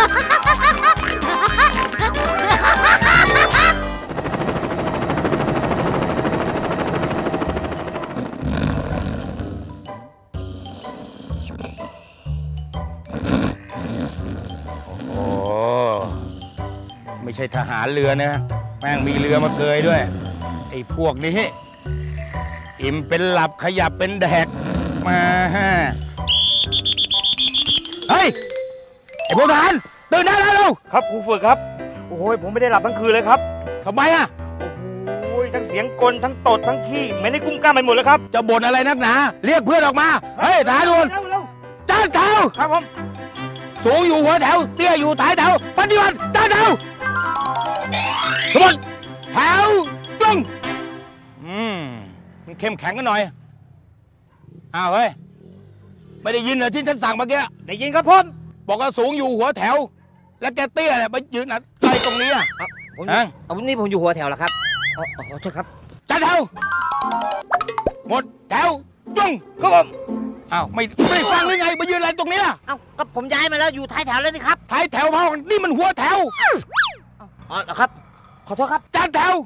ไม่ใช่ทหารเรือนะแม่งมีเรือมาเกยด้วยไอ้พวกนี้อิ่มเป็นหลับขยับเป็นแดกมาฮะเฮ้ยไอ้พวกทหารตื่นได้แล้วลูกครับครูฝึกครับโอ้ยผมไม่ได้หลับทั้งคืนเลยครับทำไมอ่ะโอ้ยทั้งเสียงกลทั้งตดทั้งขี้ไม่ได้กุ้มกล้ามไปหมดเลยครับจะบ่นอะไรนักหนาเรียกเพื่อนออกมาเฮ้ยทหารทุกคนจ้าแถวครับผมสูงอยู่หัวแถวเตี้ยอยู่ท้ายแถวปฏิบัติจ้าแถวทุกคนแถวตรงมันเข้มแข็งกันหน่อยอ้าวเฮ้ยไม่ได้ยินเหรอที่ฉันสั่งเมื่อกี้ได้ยินครับผมบอกว่าสูงอยู่หัวแถวแล้วแกเตี้ยเนี่ยไปยืนอะไรตรงนี้อ่ะนี่ผมอยู่หัวแถวแล้วครับขอโทษครับจ้าแถวหมดแถวตรงครับผมอ้าวไม่ฟังหรือไงมายืนอะไรตรงนี้ล่ะเอ้าก็ผมย้ายมาแล้วอยู่ท้ายแถวแล้วนี่ครับท้ายแถวพ่อนี่มันหัวแถวอ๋อครับขอโทษครับจ้าแถว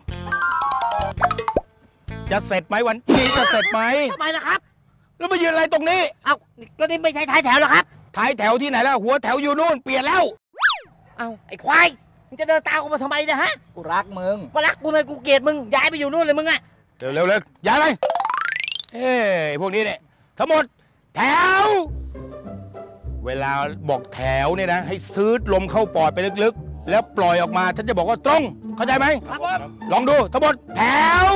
จะเสร็จไหมวันนี้จะเสร็จไหมทำไมล่ะครับแล้วมายืนอะไรตรงนี้เอ้าก็นี่ไม่ใช่ท้ายแถวแล้วครับท้ายแถวที่ไหนแล้วหัวแถวอยู่นู่นเปลี่ยนแล้วเอ้าไอ้ควายมึงจะเดินตามกูมาทำไมเนี่ยฮะกูรักมึงมารักกูเลยกูเกลียดมึงย้ายไปอยู่นู่นเลยมึงอะเร็วย้ายไปพวกนี้เนี่ยทั้งหมดแถวเวลาบอกแถวเนี่ยนะให้ซื้อลมเข้าปอดไปลึกๆแล้วปล่อยออกมาฉันจะบอกว่าตรงเข้าใจไหมครับลองดูทั้งหมดแถว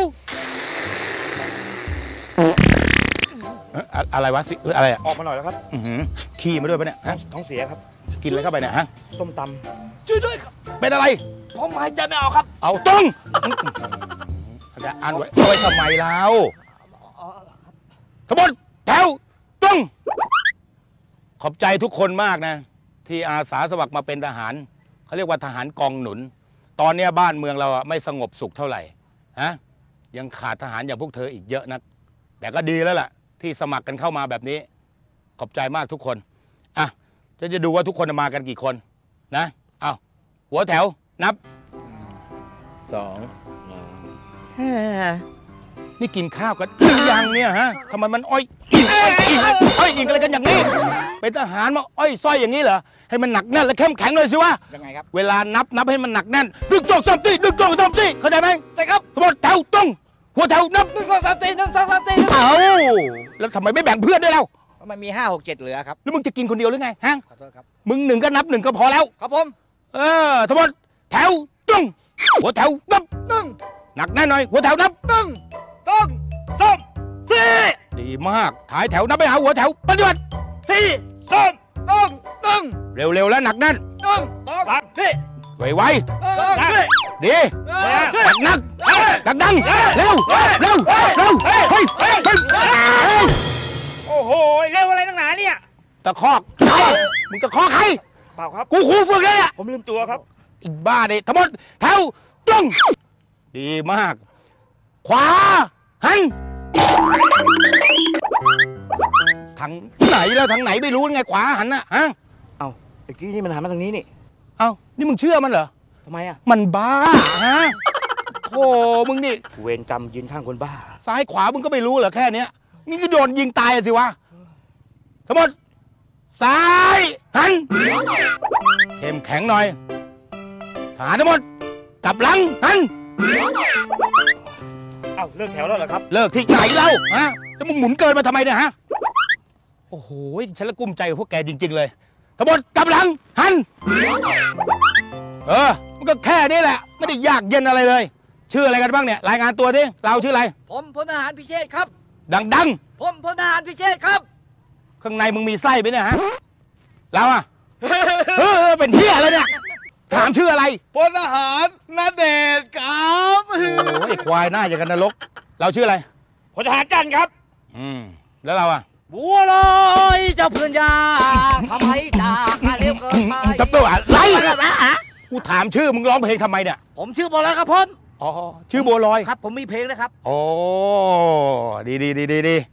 อะไรวะอะไรออกมาหน่อยแล้วครับขี้มาด้วยปะเนี่ยท้องเสียครับกินอะไรเข้าไปเนี่ยฮะส้มตำช่วยด้วยครับเป็นอะไรผมหายใจไม่ออกครับเอาตรงจะอ่านไว้เอาไว้ทำไมแล้วทั้งหมดแถวตรงขอบใจทุกคนมากนะที่อาสาสมัครมาเป็นทหารเขาเรียกว่าทหารกองหนุนตอนนี้บ้านเมืองเราไม่สงบสุขเท่าไหร่ฮะยังขาดทหารอย่างพวกเธออีกเยอะนักแต่ก็ดีแล้วล่ะที่สมัครกันเข้ามาแบบนี้ขอบใจมากทุกคนอ่ะจะดูว่าทุกคนมากันกี่คนนะเอาหัวแถวนับ2นี่กินข้าวกันหรือยังเนี่ยฮะทำไมมันอ้อยอิงอะไรกันอย่างนี้เป็นทหารมาอ้อยส้อยอย่างนี้เหรอให้มันหนักแน่นและเข้มแข็งเลยสิวะยังไงครับเวลานับให้มันหนักแน่น1 2 3 4 1 2 3 4เข้าใจไหมใช่ครับทั้งหมดแถวตรงหัวแถวนับ 1 2 3 4 1 2 3 4 เอาแล้วทำไมไม่แบ่งเพื่อนด้วยเรามันมี5 6 7เหลือครับแล้วมึงจะกินคนเดียวหรือไงฮะขอโทษครับมึง1ก็นับ1ก็พอแล้วครับผมทั้งหมดแถวตรงหัวแถวนับ1หนักแน่นหน่อยหัวแถวนับ 1 2 3 4 ดีมากถ่ายแถวนับไปหาหัวแถวปฏิบัติ 4 3 2 1 เร็วแล้วหนักแน่น 1 2 3 4 ไวดีหนักดังเร็วเฮ้ยโอ้โหเร็วอะไรตั้งนานเนี่ยตะคอกมึงตะคอกใครเปล่าครับกูครูฝึกเลยอ่ะผมลืมตัวครับอีบ้าดิทั้งหมดแถวตรงดีมากขวาหันทางไหนแล้วทางไหนไม่รู้ไงขวาหันน่ะฮะเอ้าเมื่อกี้นี่มันหันมาทางนี้นี่เอ้านี่มึงเชื่อมันเหรอทำไมอ่ะมันบ้าฮะโธ่มึงนี่เวรกรรมยืนข้างคนบ้าซ้ายขวามึงก็ไม่รู้เหรอแค่เนี้ยนี่ก็โดนยิงตายสิวะทั้งหมดซ้ายหันเข้มแข็งหน่อยฐานทั้งหมดกลับหลังหันเอ้าเลิกแถวแล้วเหรอครับเลิกที่ไหนเล่าฮะแล้วมึงหมุนเกินมาทำไมเนี่ยฮะโอ้โหฉันละกุ้มใจพวกแกจริงๆเลยทั้งหมดกลับหลังหันมันก็แค่นี้แหละไม่ได้ยากเย็นอะไรเลยชื่ออะไรกันบ้างเนี่ยรายงานตัวดิเราชื่ออะไรผมพลทหารพิเชษครับดังผมพลทหารพิเชษครับข้างในมึงมีไส้ไหมเนี่ยฮะเราอะเป็นเหี้ยอะไรเนี่ยถามชื่ออะไรพลทหารณเดชน์ครับโอ้ยควายหน้าอย่างกันนรกเราชื่ออะไรพลทหารจันครับแล้วเราอะบัวลอยเจ้าเพื่อนยาทำไมจากมาเร็วเกินไปจับตัวอะไรกูถามชื่อมึงร้องเพลงทำไมเนี่ยผมชื่อบัวลอยครับผมอ๋อชื่อบัวลอยครับผมมีเพลงนะครับโอ้ดี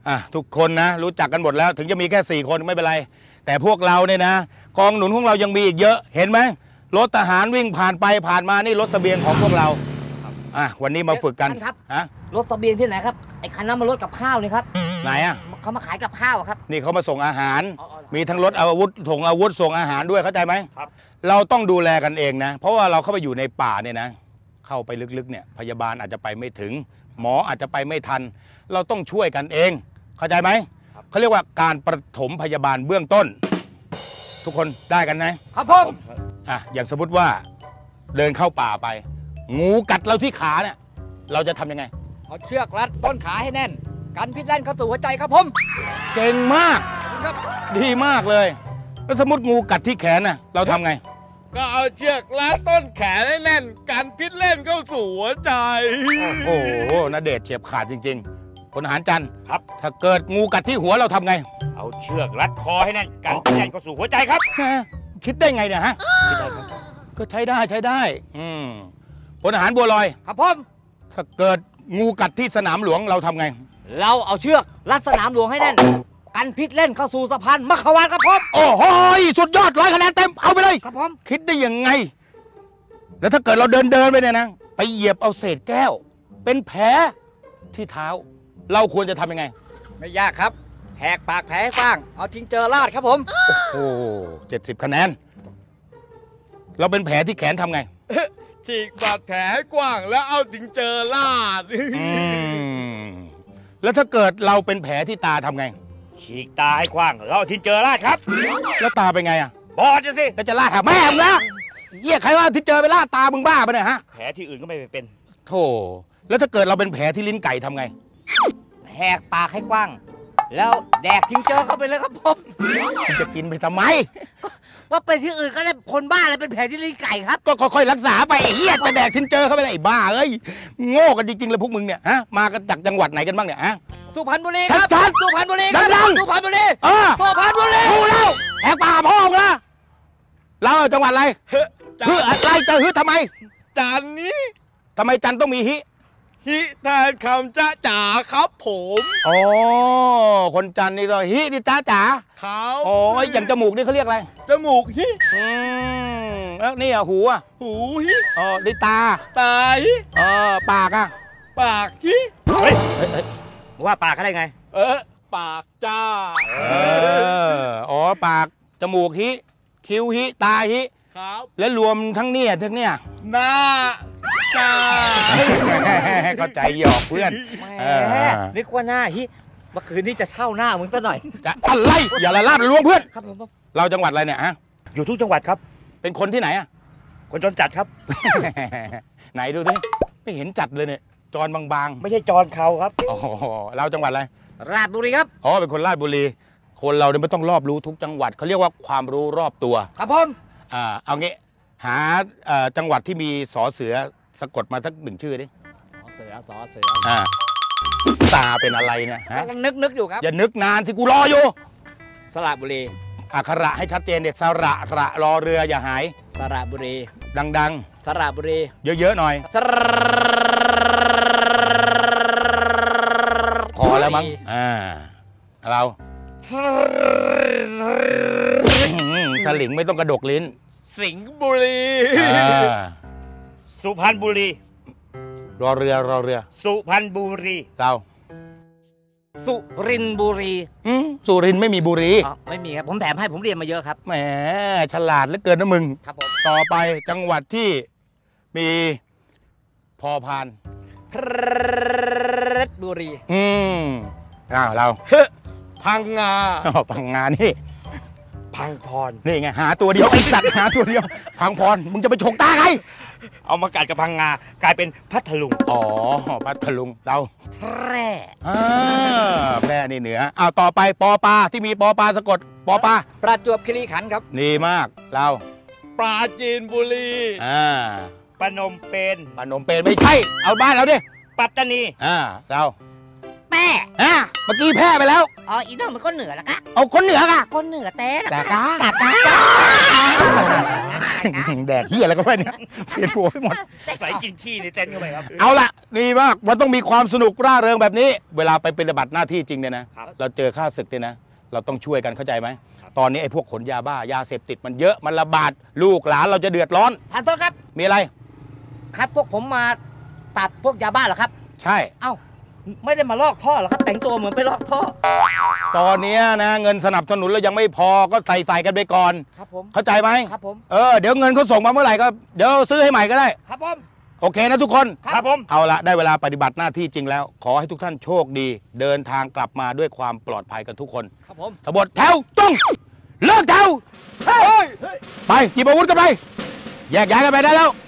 ทุกคนนะรู้จักกันหมดแล้วถึงจะมีแค่4 คนไม่เป็นไรแต่พวกเราเนี่ยนะกองหนุนของเรายังมีอีกเยอะเห็นไหมรถทหารวิ่งผ่านไปผ่านมานี่รถเสบียงของพวกเราวันนี้มาฝึกกันท่านครับฮะรถเสบียงที่ไหนครับไอ้คันนั้นมันรถกับข้าวนี่ครับไหนอ่ะเขามาขายกับข้าวอะครับนี่เขามาส่งอาหารอ๋อมีทั้งรถอาวุธส่งอาวุธส่งอาหารด้วยเข้าใจไหมครับเราต้องดูแลกันเองนะ เพราะว่าเราเข้าไปอยู่ในป่าเนี่ยนะเข้าไปลึกๆเนี่ยพยาบาลอาจจะไปไม่ถึง หมออาจจะไปไม่ทัน เราต้องช่วยกันเอง เข้าใจไหมเขาเรียกว่าการปฐมพยาบาลเบื้องต้น ทุกคนได้กันนะครับผมอย่างสมมติว่าเดินเข้าป่าไป งูกัดเราที่ขาเนี่ยเราจะทำยังไงเอาเชือกรัดต้นขาให้แน่น กันพิษแล่นเข้าสู่หัวใจครับผมเก่งมากดีมากเลยแล้วสมมติงูกัดที่แขนน่ะเราทำไงก็เอาเชือกรัดต้นแขนให้แน่นกันพิษเล่นเข้าสู่หัวใจโอ้โหณเดชน์เฉียบขาดจริงๆพลทหารจันทร์ครับถ้าเกิดงูกัดที่หัวเราทำไงเอาเชือกรัดคอให้แน่นกันพิษแล่นเข้าสู่หัวใจครับคิดได้ไงเนี่ยฮะ ก็ใช้ได้พลทหารบัวลอยครับผมถ้าเกิดงูกัดที่สนามหลวงเราทำไงเราเอาเชือกรัดสนามหลวงให้แน่น กันพิษเล่นเข้าสู่สะพานมัขวานครับผมโอ้โหสุดยอด100 คะแนนเต็มเอาไปเลยครับผมคิดได้ยังไง แล้วถ้าเกิดเราเดินไปเนี่ยนะไปเหยียบเอาเศษแก้ว เป็นแผลที่เท้า เราควรจะทำยังไงไม่ยากครับแหกปากแผลให้กว้างเอาทิ้งเจอราดครับผมโอ้70 คะแนน เราเป็นแผลที่แขนทำไงฉีกบาดแผลให้กว้างแล้วเอาถึงเจอลาดแล้วถ้าเกิดเราเป็นแผลที่ตาทำไงฉีกตาให้กว้างเราทิ้งเจอราดครับแล้วตาเป็นไงอ่ะบอดจะสิก็จะลาดหาแม่มึงนะเหี้ยใครว่าที่เจอไปลาดตามึงบ้าไปะเนี่ยฮะแผลที่อื่นก็ไม่เป็นโธ่แล้วถ้าเกิดเราเป็นแผลที่ลิ้นไก่ทำไงแหกปากให้กว้าง แล้วแดกทิ้งเจอเข้าไปเลยครับผมมึงจะกินไปทำไมว่าไปที่อื่นก็ได้คนบ้าอะไรเป็นแผลที่ลิ้นไก่ครับก็ค่อยๆรักษาไปไอ้เหี้ยจะแดกทิ้งเจอเข้าไปเลยไอ้บ้าเอ้ยโง่กันจริงๆเลยพวกมึงเนี่ยฮะมากันจากจังหวัดไหนกันบ้างเนี่ยฮะสุพรรณบุรีครับชัดๆสุพรรณบุรีครับดังๆสุพรรณบุรีสุพรรณบุรีรู้แล้วแหกป่าพ่อมึงนะเราจังหวัดอะไรจันฮึอะไรจะฮึทำไมจันนี้ทำไมจันต้องมีฮิฮิแทนคำจ้าจ๋าครับผมอ๋อคนจันนี่ก็ฮินี่จ้าจ๋าเขาโอ้ยอย่างจมูกนี่เขาเรียกอะไรจมูกฮิแล้วนี่อ่ะหูอ่ะหูฮิอ๋อนี่ตาตาฮิปากอ่ะปากฮิเฮ้ยเฮ้ยว่าปากเขาได้ไงปากจ้าอ๋อปากจมูกฮิคิ้วฮิตาฮิครับแล้วรวมทั้งเนี่ยทั้งเนี่ยหน้าจ้าเข้าใจหยอกเพื่อนแหมนึกว่าหน้าฮิเมื่อคืนนี้จะเช่าหน้ามึงซะหน่อยจะอะไรอย่าละลาบละล้วงเพื่อนครับผมเราจังหวัดอะไรเนี่ยฮะอยู่ทุกจังหวัดครับเป็นคนที่ไหนอ่ะคนจนจัดครับไหนดูสิไม่เห็นจัดเลยเนี่ยจรบางไม่ใช่จรเขาครับๆอ๋อเราจังหวัดอะไรราชบุรีครับอ๋อเป็นคนราชบุรี คนเราเนี่ยไม่ต้องรอบรู้ทุกจังหวัดเขาเรียกว่าความรู้รอบตัวครับผมเอางี้หาจังหวัดที่มีสอเสือสะกดมาสัก1 ชื่อดิเสือสอเสือตาเป็นอะไรเนี่ยฮะกำลังนึกอยู่ครับอย่านึกนานสิกูรออยู่สระบุรีอักขระให้ชัดเจนเด็ดสระรอเรืออย่าหายสระบุรีดังสระบุรีๆ เยอะๆหน่อยสระพอแล้วมั้งเราสลิงไม่ต้องกระดกลิ้นสิงห์บุรีสุพรรณบุรีรอเรือสุพรรณบุรีเราสุรินทร์บุรีสุรินทร์ไม่มีบุรีอ๋อไม่มีครับ ผมแถมให้ผมเรียนมาเยอะครับแหมฉลาดเหลือเกินนะมึงครับผมต่อไปจังหวัดที่มีพอพานเพชรบุรีเราพังงาพังงานนี่พังพรนี่ไงหาตัวเดียวไอ้สัตว์หาตัวเดียวพังพรมึงจะไปฉกตาใครเอามากัดกับพังงากลายเป็นพัทลุงอ๋อพัทลุงเราแพร่แพร่นี่เหนือต่อไปปอปลาที่มีปอปลาสะกดปอปลาประจวบคีรีขันธ์ครับดีมากเราปราจีนบุรีปนมเปญปนมเปญไม่ใช่เอาบ้านเราดิปัตตานีเราแป้เมื่อกี้แพ้ไปแล้วอ๋ออีนั่นมันก็เหนือแล้วกะเอาคนเหนือกะคนเหนือแต้กะกะกะกะแดกเหี้ยอะไรก็ไม่เนี่ยเปลี่ยนหัวไปหมดใส่กินขี้ในเต็นท์เข้าไปครับเอาละดีมากมันต้องมีความสนุกร่าเริงแบบนี้ เวลาไปปฏิบัติหน้าที่จริงเนี่ยนะครับ เราเจอข้าศึกเนี่ยนะ เราต้องช่วยกันเข้าใจไหมครับตอนนี้ไอ้พวกขนยาบ้ายาเสพติดมันเยอะมันระบาดลูกหลานเราจะเดือดร้อนท่านโทษครับมีอะไรครับพวกผมมาปรับพวกยาบ้าเหรอครับใช่เอ้าไม่ได้มาลอกท่อเหรอครับ แต่งตัวเหมือนไปลอกท่อตอนเนี้ยนะเงินสนับสนุนเรายังไม่พอก็ใส่กันไปก่อนครับผมเข้าใจไหมครับผมเดี๋ยวเงินเขาส่งมาเมื่อไหร่ก็เดี๋ยวซื้อให้ใหม่ก็ได้ครับผมโอเคนะทุกคนครับผมเอาละได้เวลาปฏิบัติหน้าที่จริงแล้ว ขอให้ทุกท่านโชคดี เดินทางกลับมาด้วยความปลอดภัยกันทุกคนครับผมทบทแถวต้องเลิกแถวไปหยิบอาวุธกันไปแยกย้ายกันไปได้แล้ว